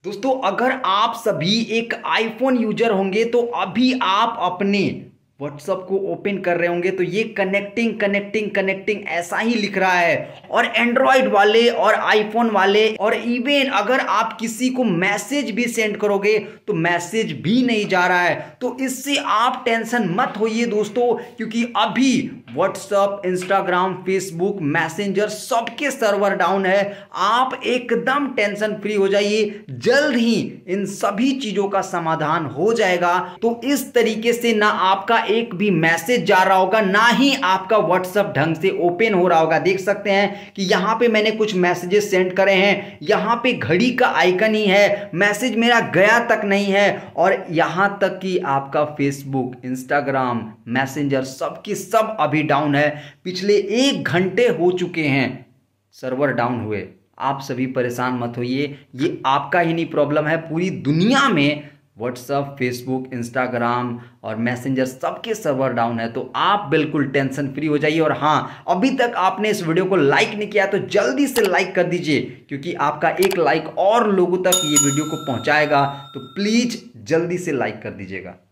दोस्तों अगर आप सभी एक आईफोन यूजर होंगे तो अभी आप अपने व्हाट्सएप को ओपन कर रहे होंगे तो ये कनेक्टिंग कनेक्टिंग कनेक्टिंग ऐसा ही लिख रहा है। और एंड्रॉयड वाले और आईफोन वाले और इवन अगर आप किसी को मैसेज भी सेंड करोगे तो मैसेज भी नहीं जा रहा है। तो इससे आप टेंशन मत होइए दोस्तों, क्योंकि अभी व्हाट्सएप, इंस्टाग्राम, फेसबुक, मैसेंजर सबके सर्वर डाउन है। आप एकदम टेंशन फ्री हो जाइए, जल्द ही इन सभी चीजों का समाधान हो जाएगा। तो इस तरीके से ना आपका एक भी मैसेज जा रहा होगा, ना ही आपका व्हाट्सएप ढंग से ओपन हो रहा होगा। देख सकते हैं कि यहां पे मैंने कुछ मैसेजेस सेंड करे हैं, यहां पे घड़ी का आइकन ही है, मैसेज मेरा गया तक नहीं है। और यहां तक कि आपका फेसबुक, इंस्टाग्राम, मैसेंजर सबकी सब अभी डाउन है। पिछले 1 घंटे हो चुके हैं सर्वर डाउन हुए। आप सभी परेशान मत होइए, ये आपका ही नहीं प्रॉब्लम है, पूरी दुनिया में व्हाट्सएप, फेसबुक, इंस्टाग्राम और मैसेंजर सबके सर्वर डाउन है। तो आप बिल्कुल टेंशन फ्री हो जाइए। और हाँ, अभी तक आपने इस वीडियो को लाइक नहीं किया तो जल्दी से लाइक कर दीजिए, क्योंकि आपका एक लाइक और लोगों तक ये वीडियो को पहुंचाएगा। तो प्लीज जल्दी से लाइक कर दीजिएगा।